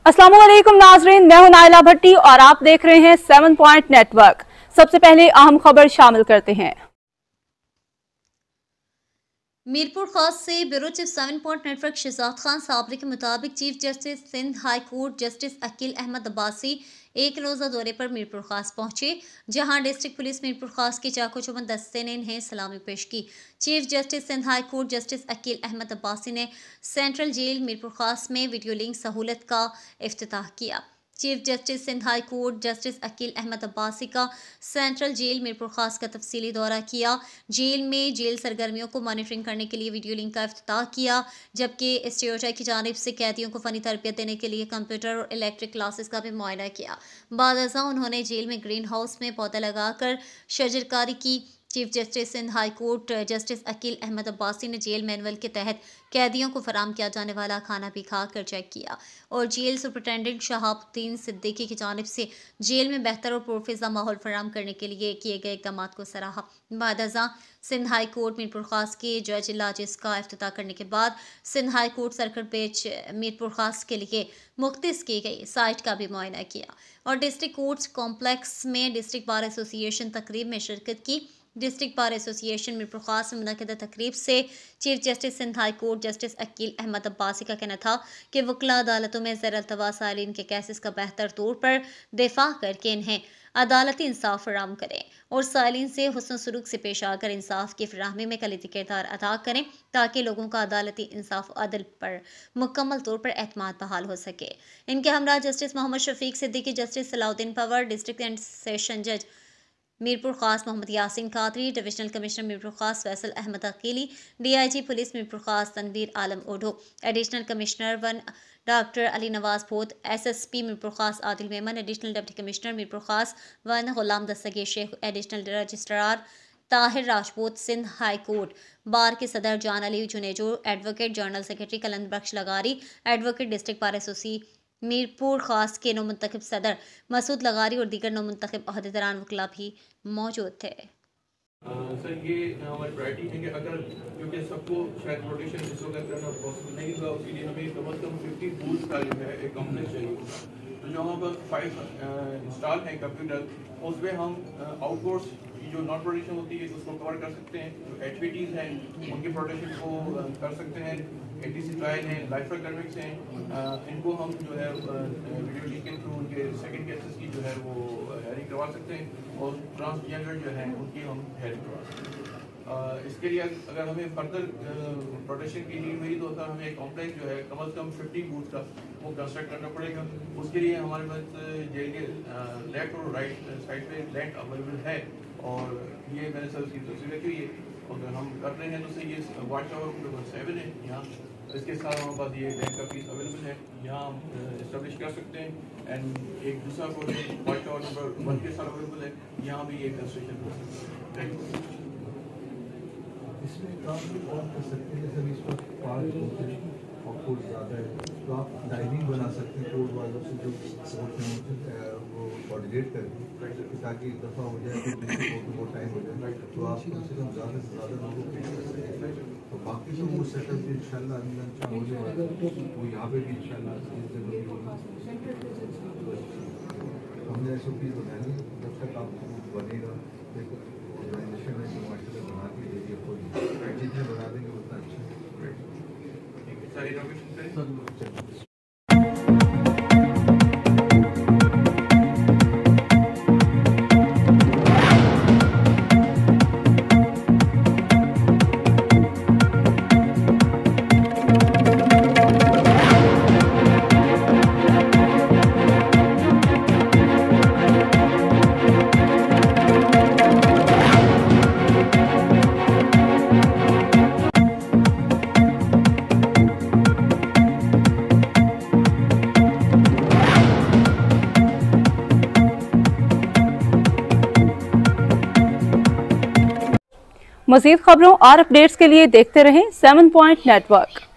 अस्सलामुअलैकुम नाजरीन, मैं हूं नाइला भट्टी और आप देख रहे हैं 7 पॉइंट नेटवर्क। सबसे पहले अहम खबर शामिल करते हैं। मीरपुर खास से bureau chief 7 point network Shahzad Khan Sabri के मुताबिक chief justice Sindh high court justice Akeel Ahmed Abbasi एक रोज़ा दौरे पर मीरपुर खास पहुंचे, जहां डिस्ट्रिक्ट पुलिस मीरपुर खास के चाको चौबंद दस्ते ने इन्हें सलामी पेश की। Chief justice Sindh high court justice Akeel Ahmed Abbasi ने सेंट्रल जेल मीरपुर खास में वीडियो लिंक सहूलत का इफ्तिताह किया। Chief justice Sindh high court justice Akeel Ahmed Abbasi का सेंट्रल जेल मीरपुर खास का तफसीली दौरा किया। जेल में जेल सरगर्मियों को मॉनिटरिंग करने के लिए वीडियो लिंक का इफ्तिताह किया, जबकि एसटीओटी की जानिब से कैदियों को फ़नी तरबियत देने के लिए कंप्यूटर और इलेक्ट्रिक क्लासेस का भी मुआयना किया। बाद अज़ा उन्होंने जेल में ग्रीन हाउस में पौधा लगाकर शजरकारी की। Chief justice Sindh high court justice Akeel Ahmed Abbasi ने जेल मैनुअल के तहत कैदियों को फराम किया जाने वाला खाना भी खाकर चेक किया और जेल सुपरिटेंडेंट शहाबुद्दीन सिद्दीकी की जानिब से जेल में बेहतर और पुरफिज़ा माहौल फराम करने के लिए किए गए इक़दाम को सराहा। बाद अज़ा सिंध हाई कोर्ट मीरपुर खास के जज लाजिस का इफ्तिताह करने के बाद Sindh high court circle bench Mirpur Khas के लिए मुख्तस की गई साइट का भी मुआयना किया और डिस्ट्रिक्ट कोर्ट्स कॉम्प्लेक्स में डिस्ट्रिक्ट बार एसोसिएशन तकरीब में शिरकत की। डिस्ट्रिक्ट बार एसोसिएशन मीरपुर खास में मुनक़िदा तकरीब से chief justice Sindh high court justice Akeel Ahmed Abbasi का कहना था कि वकला अदालतों में ज़ेर अल्तवा सालीन के केसेस का बेहतर तौर पर दिफा करके इन्हें अदालती इंसाफ फराम करें और सालीन से हुस्न सलूक से पेश आकर इंसाफ की फराहमी में कलीदी किरदार अदा करें, ताकि लोगों का अदालती इंसाफ अदल पर मुकम्मल तौर पर एतमाद बहाल हो सके। इनके हमरा justice Mohammad Shafiq Siddiqui, justice Salahuddin Pawar, district and session जज Mirpur Khas Mohammad Yasin Qadri, divisional commissioner Mirpur Khas Faisal Ahmed Aqeeli, DIG police Mirpur Khas Tanveer Alam Odho, additional commissioner 1 doctor Ali Nawaz Bhot, SSP Mirpur Khas Adil Memon, additional deputy commissioner Mirpur Khas 1 Ghulam Dastagir Sheikh, additional registrar Tahir Rajput, Sindh high court bar के सदर Jan Ali Junejo, advocate general secretary Kaland Bakhsh Lagari, advocate district bar association Mirpur Khas के नौमुंतखब सदर मसूद लगारी और दीगर नौमुंतखब अहदेदारान वकला भी मौजूद थे। सर, ये हमारी प्रायोरिटी है कि अगर क्योंकि सबको शायद रोटेशन इस वक्त करना पॉसिबल नहीं होगा, उसके लिए हमें कम से कम 50 बूथ का जो है एक कॉम्प्लेक्स चाहिए होगा। तो जो हमारे पास 5 इंस्टॉल हैं कंप्यूटर, उसमें हम आउटडोर्स जो नॉन प्रोटेक्शन होती है उसको कवर कर सकते हैं, जो HVTs हैं उनकी प्रोटेक्शन को कर सकते हैं, ATC ट्रायल हैं, लाइफ रिक्वायरमेंट्स हैं, इनको हम जो है वीडियो लिंक के थ्रू उनके सेकंड केसेस की जो है वो हेयरिंग करवा सकते हैं और ट्रांसजेंडर जो है उनकी हम हेयरिंग करवा सकते हैं। इसके लिए अगर हमें फर्दर प्रोटेक्शन की नीड हुई तो सर हमें एक कॉम्प्लेक्स जो है कम से कम 50 बूथ का वो कंस्ट्रक्ट करना पड़ेगा। उसके लिए हमारे पास जेल के लेफ्ट और राइट साइड पे लैंड अवेलेबल है और ये मैंने सर उसकी तस्वीर रखी हुई है। अगर हम कर रहे हैं तो सर ये वाच टावर नंबर 7 है यहाँ, इसके साथ हमारे पास ये लैंड का पीस अवेलेबल है, यहाँ हम इस्टेब्लिश कर सकते हैं। एंड एक दूसरा प्रोजेक्ट वाच टावर नंबर 1 के साथ अवेलेबल है, यहाँ भी ये कंस्ट्रक्शन हो सकता है। Thank you. इसमें काम भी और कर सकते हैं, जैसे इस वक्त 5 होते हैं और कोर्ट ज़्यादा है तो आप डाइनिंग बना सकते हैं कोर्ट वालों से जो कोर्ट में होते हैं वो कोऑर्डिनेट करके, ताकि एक दफ़ा हो जाए तो कोर्ट में वो टाइम हो जाए तो आप कम से कम ज़्यादा से ज़्यादा लोगों को कर सकते हैं। तो बाकी तो वो सेटअप भी इंशाल्लाह होने वाला वो यहाँ पे भी इंशाल्लाह ज़रूरी होगा। हमने SOP बनानी, जब तक आपको बनेगा ऑर्गेनाइजेशन है जो माशाल्लाह बना के दे दिया, कोई जितने बना देंगे उतना अच्छा। सारी इनोवेशन मज़ीद खबरों और अपडेट्स के लिए देखते रहें 7 पॉइंट नेटवर्क।